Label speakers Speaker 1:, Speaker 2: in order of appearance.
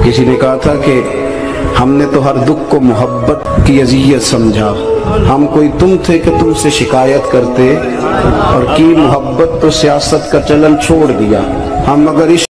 Speaker 1: किसी ने कहा था कि हमने तो हर दुख को मोहब्बत की अज़ियत समझा, हम कोई तुम थे कि तुमसे शिकायत करते, और की मोहब्बत तो सियासत का चलन छोड़ दिया। हम अगर